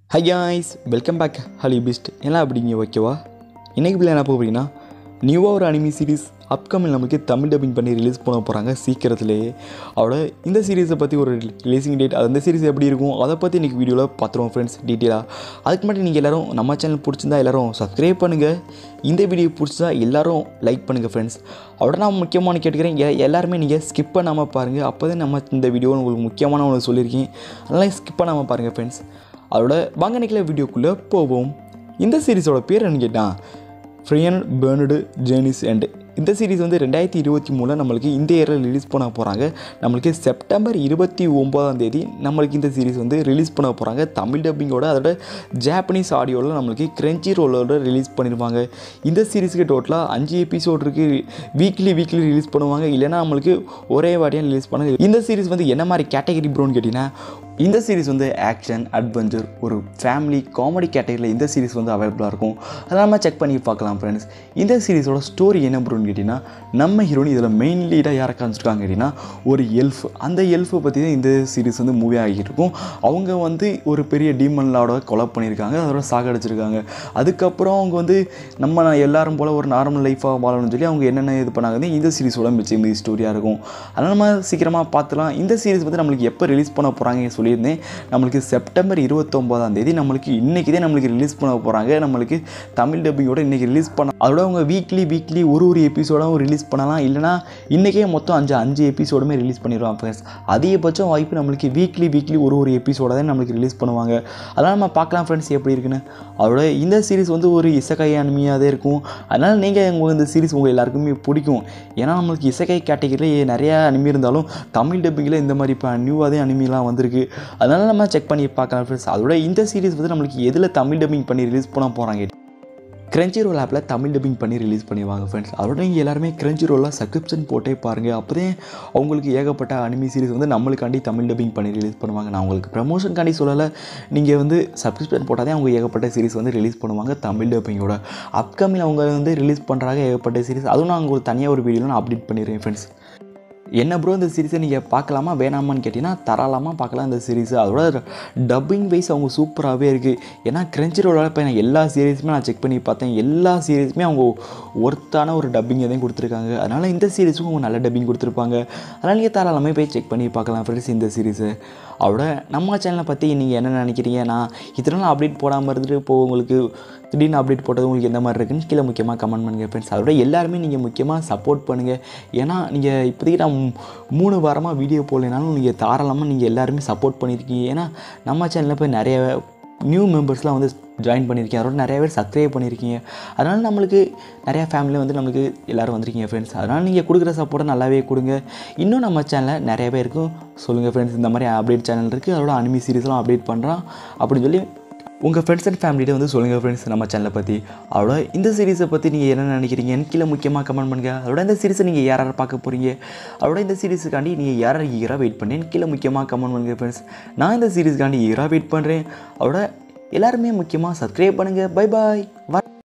Hi guys, welcome back Hollybeast. எல்லாம் அப்படிங்க ஓகேவா? இன்றைக்கி பிள்ளை என்ன போகிறீங்கன்னா நியூவாக ஒரு அனிமி சீரிஸ் அப்கமிங் நமக்கு தமிழ் டப்பிங் பண்ணி ரிலீஸ் பண்ண போகிறாங்க சீக்கிரத்துலேயே. அவட இந்த சீரீஸை பற்றி ஒரு ரிலீஸிங் டேட் அந்த சீரிஸ் எப்படி இருக்கும் அதை பற்றி இன்றைக்கி வீடியோவில் பார்த்துருவோம் ஃப்ரெண்ட்ஸ் டீட்டெயிலாக. அதுக்கு முன்னாடி நீங்கள் எல்லோரும் நம்ம சேனல் பிடிச்சிருந்தா எல்லோரும் சப்ஸ்கிரைப் பண்ணுங்கள். இந்த வீடியோ பிடிச்சா எல்லோரும் லைக் பண்ணுங்கள் ஃப்ரெண்ட்ஸ். அவட நான் முக்கியமான கேட்டுக்கிறேன், எல்லாருமே நீங்கள் ஸ்கிப் பண்ணாமல் பாருங்கள். அப்போ தான் நம்ம இந்த வீடியோ உங்களுக்கு முக்கியமான ஒன்று சொல்லியிருக்கேன், அதனால் ஸ்கிப் பண்ணாமல் பாருங்கள் ஃப்ரெண்ட்ஸ். அதோட வாங்க நிற்கல வீடியோக்குள்ளே போவோம். இந்த சீரிஸோட பேர் என்ன கேட்டால் ஃப்ரியன் பேர்னடு ஜேர்னிஸ் அண்ட் இந்த சீரிஸ் வந்து 2023 நம்மளுக்கு இந்த இயரில் ரிலீஸ் பண்ண போகிறாங்க. நம்மளுக்கு செப்டம்பர் 29 நம்மளுக்கு இந்த சீரிஸ் வந்து ரிலீஸ் பண்ண போகிறாங்க தமிழ் டப்பிங்கோட. அதோட ஜாப்பனீஸ் ஆடியோவில் நம்மளுக்கு கிரன்ச்சி ரோலோட ரிலீஸ் பண்ணிடுவாங்க. இந்த சீரிஸுக்கு டோட்டலாக 5 எபிசோட் இருக்குது. வீக்லி ரிலீஸ் பண்ணுவாங்க, இல்லைனா நம்மளுக்கு ஒரே வாட்டியாக ரிலீஸ் பண்ண. இந்த சீரிஸ் வந்து என்ன மாதிரி கேட்டகரி ப்ரோன்னு கேட்டிங்கன்னா இந்த சீரிஸ் வந்து ஆக்ஷன் அட்வென்ச்சர் ஒரு ஃபேமிலி காமெடி கேட்டகரியில் இந்த சீரிஸ் வந்து அவைலபிளாக இருக்கும். அதெல்லாம் நம்ம செக் பண்ணி பார்க்கலாம் ஃப்ரெண்ட்ஸ். இந்த சீரிஸோட ஸ்டோரி என்ன ப்ரோன்னு கேட்டிங்கன்னா நம்ம ஹீரோனி இதில் மெயின் லீடாக யாரை காமிச்சிருக்காங்க கேட்டிங்கன்னா ஒரு எல்ஃப். அந்த எல்ஃபை பற்றி தான் இந்த சீரிஸ் வந்து மூவி ஆகிட்டு இருக்கும். அவங்க வந்து ஒரு பெரிய டீமன் லார்டை கொலை பண்ணியிருக்காங்க, அதோட சாகடிச்சிருக்காங்க. அதுக்கப்புறம் அவங்க வந்து நம்ம எல்லாரும் போல் ஒரு நார்மல் லைஃபாக வாழணும்னு சொல்லி அவங்க என்னென்ன இது பண்ணாங்க இந்த சீரிஸோட மிச்சம் மீதி ஸ்டோரியாக இருக்கும். அதனால் நம்ம சீக்கிரமாக பார்த்துலாம். இந்த சீரிஸ் வந்து நம்மளுக்கு எப்போ ரிலீஸ் பண்ண போகிறாங்க சொல்லி நம்மளுக்கு செப்டம்பர் 29 நம்மளுக்கு இன்றைக்கி தான் நம்மளுக்கு ரிலீஸ் பண்ண போகிறாங்க. நம்மளுக்கு தமிழ் டப்பிங்கோட இன்றைக்கி ரிலீஸ் பண்ண, அதோட அவங்க வீக்லி ஒரு எபிசோடாகவும் ரிலீஸ் பண்ணலாம், இல்லைனா இன்றைக்கே மொத்தம் 5 எபிசோடுமே ரிலீஸ் பண்ணிடுவாங்க ஃப்ரெண்ட்ஸ். அதிகபட்சம் வாய்ப்பு நம்மளுக்கு வீக்லி ஒரு எபிசோட தான் நம்மளுக்கு ரிலீஸ் பண்ணுவாங்க. அதனால் நம்ம பார்க்கலாம் ஃப்ரெண்ட்ஸ் எப்படி இருக்குன்னு. அதோட இந்த சீரிஸ் வந்து ஒரு இசைக்காய் அனிமையாக தான் இருக்கும். அதனால் நீங்கள் இந்த சீரிஸ் உங்கள் எல்லாருக்குமே பிடிக்கும். ஏன்னா நம்மளுக்கு இசைக்காய் கேட்டகரியில் நிறையா அனிமி இருந்தாலும் தமிழ் டப்பிங்கில் இந்த மாதிரி இப்போ நியூவாக அனிமிலாம் வந்திருக்கு. அதனால் நம்ம செக் பண்ணி பார்க்கலாம் ஃப்ரெண்ட்ஸ். அதோட இந்த சீரிஸ் வந்து நம்மளுக்கு எதில் தமிழ் டப்பிங் பண்ணி ரிலீஸ் பண்ண போகிறாங்க கிரன்ச்சி ரோல் ஆப்பில் தமிழ் டப்பிங் பண்ணி ரிலீஸ் பண்ணிடுவாங்க ஃப்ரெண்ட்ஸ். அதோட நீங்கள் எல்லாருமே கிரன்ச்சி ரோலில் சப்ஸ்கிரிப்ஷன் போட்டே பாருங்கள். அப்போதே அவங்களுக்கு ஏகப்பட்ட அனிமி சீரிஸ் வந்து நம்மளுக்காண்டி தமிழ் டப்பிங் பண்ணி ரிலீஸ் பண்ணுவாங்க. நான் உங்களுக்கு ப்ரமோஷன்காண்டி சொல்லலை, நீங்கள் வந்து சப்ஸ்கிரிப்ஷன் போட்டால் தான் அவங்க ஏகப்பட்ட சீரிஸ் வந்து ரிலீஸ் பண்ணுவாங்க தமிழ் டப்பிங்கோட. அப்கமிங் அவங்க வந்து ரிலீஸ் பண்ணுறாங்க ஏகப்பட்ட சீரிஸ். அதுவும் நான் உங்களுக்கு தனியாக ஒரு வீடியோவில் நான் அப்டேட் பண்ணிடுறேன் ஃப்ரெண்ட்ஸ். என்ன ப்ரோ இந்த சீரிஸை நீங்கள் பார்க்கலாமா வேணாமான்னு கேட்டிங்கன்னா தாராளமாக பார்க்கலாம் இந்த சீரிஸு. அதோட டப்பிங் வைஸ் அவங்க சூப்பராகவே இருக்குது. ஏன்னா கிரன்ச்சி ரோலோட இப்போ நான் எல்லா சீரிஸுமே நான் செக் பண்ணி பார்த்தேன், எல்லா சீரிஸுமே அவங்க ஒர்த்தான ஒரு டப்பிங் எதையும் கொடுத்துருக்காங்க. அதனால் இந்த சீரிஸுக்கும் அவங்க நல்ல டப்பிங் கொடுத்துருப்பாங்க. அதனால் நீங்கள் தாராளமாக போய் செக் பண்ணி பார்க்கலாம் ஃப்ரெண்ட்ஸ் இந்த சீரிஸு. அதோட நம்ம சேனலை பற்றி நீங்கள் என்ன நினைக்கிறீங்க? நான் இதனால் அப்டேட் போடாமல் இருந்துட்டு இப்போது உங்களுக்கு திடீர்னு அப்டேட் போட்டது உங்களுக்கு எந்த மாதிரி இருக்குன்னு கீழே முக்கியமாக கமெண்ட் பண்ணுங்கள் ஃப்ரெண்ட்ஸ். அதோட எல்லாருமே நீங்கள் முக்கியமாக சப்போர்ட் பண்ணுங்கள். ஏன்னா நீங்கள் இப்போதைக்கு நான் 3 வாரமாக வீடியோ போடலைனாலும் நீங்கள் தாராளமாக நீங்கள் எல்லாருமே சப்போர்ட் பண்ணியிருக்கீங்க. ஏன்னா நம்ம சேனலில் போய் நிறைய நியூ மெம்பர்ஸ்லாம் வந்து ஜாயின் பண்ணியிருக்கீங்க, அதோட நிறைய பேர் சப்ஸ்கிரைப் பண்ணியிருக்கீங்க. அதனால் நம்மளுக்கு நிறையா ஃபேமிலியில் வந்து நம்மளுக்கு எல்லோரும் வந்திருக்கீங்க ஃப்ரெண்ட்ஸ். அதனால் நீங்கள் கொடுக்குற சப்போர்ட்டை நல்லாவே கொடுங்க. இன்னும் நம்ம சேனலில் நிறைய பேருக்கும் சொல்லுங்கள் ஃப்ரெண்ட்ஸ், இந்த மாதிரி அப்டேட் சேனல் இருக்குது, அதோட அனிமி சீரிஸ்லாம் அப்டேட் பண்ணுறான் அப்படின்னு சொல்லி உங்கள் ஃப்ரெண்ட்ஸ் அண்ட் ஃபேமிலியிட்ட வந்து சொல்லுங்கள் ஃப்ரெண்ட்ஸ் நம்ம சேனலை பற்றி. அதோட இந்த சீரிஸை பற்றி நீங்கள் என்ன நினைக்கிறீங்கன்னு கீழே முக்கியமாக கமெண்ட் பண்ணுங்கள். அதோட இந்த சீரிஸை நீங்கள் யார் பார்க்க போகிறீங்க, அதோட இந்த சீரிஸுக்காண்டி நீங்கள் யார் ஈகராக வெயிட் பண்ணேன்னு கீழே முக்கியமாக கமெண்ட் பண்ணுங்கள் ஃப்ரெண்ட்ஸ். நான் இந்த சீரிஸுக்காண்டி ஈகராக வெயிட் பண்ணுறேன். அதோட எல்லாருமே முக்கியமாக சப்ஸ்கிரைப் பண்ணுங்கள். பை பாய்.